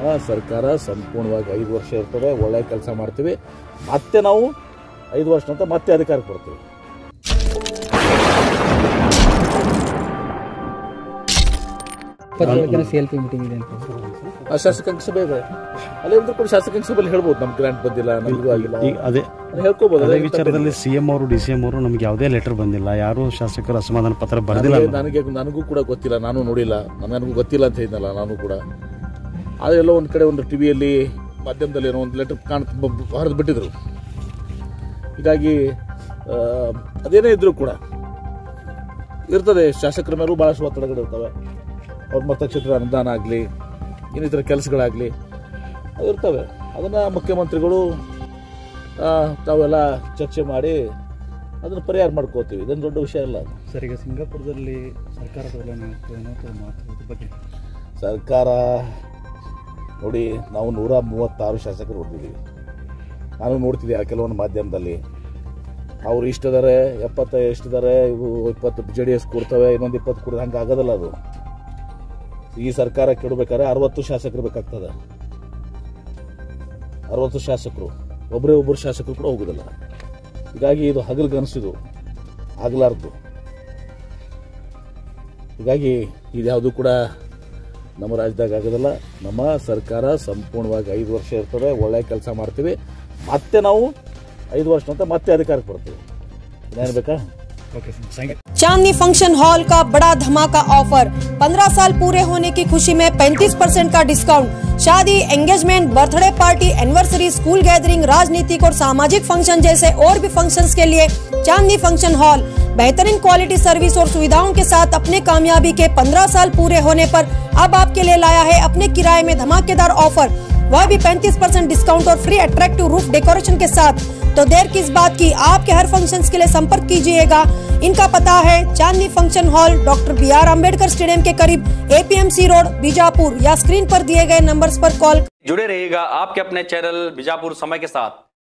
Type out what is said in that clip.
ಸರ್ಕಾರ ಸಂಪೂರ್ಣವಾಗಿ 5 ವರ್ಷ ಇರ್ತದೆ, ಒಳ್ಳೆ ಕೆಲಸ ಮಾಡ್ತೀವಿ, ಮತ್ತೆ ನಾವು 5 ವರ್ಷ ನಂತರ ಮತ್ತೆ ಅಧಿಕಾರಕ್ಕೆ ಬರ್ತೀವಿ. ಶಾಸಕಾಂಗ ಸಭೆ ಇದೆ, ಅಲ್ಲಿ ಕೂಡ ಶಾಸಕಾಂಗ ಸಭೆಯಲ್ಲಿ ಹೇಳ್ಬೋದು ನಮ್ಗೆ ಗ್ರಾಂಟ್ ಬಂದಿಲ್ಲ, ನಮಗೂ ಆಗಿಲ್ಲ, ಅದೇ ಹೇಳ್ಕೋಬಹುದು. ಅದೇ ವಿಚಾರದಲ್ಲಿ ಸಿಎಂ ಅವರು DCM ಅವರು ನಮ್ಗೆ ಯಾವುದೇ ಲೆಟರ್ ಬಂದಿಲ್ಲ, ಯಾರು ಶಾಸಕರು ಅಸಮಾಧಾನ ಪತ್ರ ಬರೆದಿಲ್ಲ. ನನಗೂ ಕೂಡ ಗೊತ್ತಿಲ್ಲ, ನಾನು ನೋಡಿಲ್ಲ, ನನಗೂ ಗೊತ್ತಿಲ್ಲ ಅಂತ ಹೇಳಿದ್ನಲ್ಲ ನಾನು ಕೂಡ. ಅದೆಲ್ಲೋ ಒಂದು ಕಡೆ ಒಂದು ಟಿವಿಯಲ್ಲಿ ಮಾಧ್ಯಮದಲ್ಲಿ ಏನೋ ಒಂದು ಲೆಟರ್ ಹರಿದು ಬಿಟ್ಟಿದ್ರು. ಹೀಗಾಗಿ ಅದೇನೇ ಇದ್ರೂ ಕೂಡ ಇರ್ತದೆ, ಶಾಸಕರ ಮೇಲೂ ಭಾಳಷ್ಟು ಒತ್ತಡಗಳು ಇರ್ತವೆ. ಅವ್ರ ಮತಕ್ಷೇತ್ರ ಅನುದಾನ ಆಗಲಿ, ಇನ್ನಿತರ ಕೆಲಸಗಳಾಗಲಿ ಅವು ಇರ್ತವೆ. ಅದನ್ನು ಮುಖ್ಯಮಂತ್ರಿಗಳು ತಾವೆಲ್ಲ ಚರ್ಚೆ ಮಾಡಿ ಅದನ್ನು ಪರಿಹಾರ ಮಾಡ್ಕೋತೀವಿ. ಇದನ್ನು ದೊಡ್ಡ ವಿಷಯ ಅಲ್ಲ. ಸರ್, ಈಗ ಸಿಂಗಾಪುರದಲ್ಲಿ ಸರ್ಕಾರದ ಬಗ್ಗೆ ಸರ್ಕಾರ ನೋಡಿ, ನಾವು 136 ಶಾಸಕರು ಹೊರಟಿದ್ದೀವಿ. ನಾನು ನೋಡ್ತಿದ್ದೆ ಕೆಲವೊಂದು ಮಾಧ್ಯಮದಲ್ಲಿ ಅವ್ರು ಇಷ್ಟಿದ್ದಾರೆ, 70 ಎಷ್ಟಿದ್ದಾರೆ, ಇವು 20 JDS ಕೊಡ್ತವೆ, ಇನ್ನೊಂದು 20 ಕೊಡೋದು, ಹಂಗೆ ಆಗೋದಲ್ಲ ಅದು. ಈ ಸರ್ಕಾರ ಕೆಡಬೇಕಾದ್ರೆ 60 ಶಾಸಕರು ಬೇಕಾಗ್ತದೆ. 60 ಶಾಸಕರು, ಒಬ್ಬರು ಶಾಸಕರು ಕೂಡ ಹೋಗೋದಿಲ್ಲ. ಹೀಗಾಗಿ ಇದು ಹಗಲ್ಗನಸಿದು ಆಗಲಾರ್ದು. ಹೀಗಾಗಿ ಇದ್ಯಾವುದು ಕೂಡ ನಮ್ಮ ರಾಜ್ಯದಾಗ ಆಗೋದಿಲ್ಲ. ನಮ್ಮ ಸರ್ಕಾರ ಸಂಪೂರ್ಣವಾಗಿ 5 ವರ್ಷ ಇರ್ತದೆ, ಒಳ್ಳೆ ಕೆಲಸ ಮಾಡ್ತೀವಿ, ಮತ್ತೆ ನಾವು 5 ವರ್ಷ ನಂತರ ಮತ್ತೆ ಅಧಿಕಾರಕ್ಕೆ ಬರ್ತೀವಿ. ಏನ್ ಬೇಕಾ? चांदनी फंक्शन हॉल का बड़ा धमाका ऑफर, 15 साल पूरे होने की खुशी में 35% का डिस्काउंट। शादी, engagement, birthday party, anniversary, school gathering, राजनीतिक और सामाजिक फंक्शन जैसे और भी फंक्शंस के लिए चांदनी फंक्शन हॉल बेहतरीन क्वालिटी सर्विस और सुविधाओं के साथ अपने कामयाबी के 15 साल पूरे होने पर अब आपके लिए लाया है अपने किराए में धमाकेदार ऑफर, वह भी 35% डिस्काउंट और फ्री अट्रैक्टिव रूफ डेकोरेशन के साथ। तो देर किस बात की, आपके हर फंक्शंस के लिए संपर्क कीजिएगा। इनका पता है Chandni function hall, doctor BR Ambedkar stadium के करीब, APMC रोड, बीजापुर, या स्क्रीन पर दिए गए नंबर्स पर कॉल। जुड़े रहिएगा आपके अपने चैनल बीजापुर समय के साथ।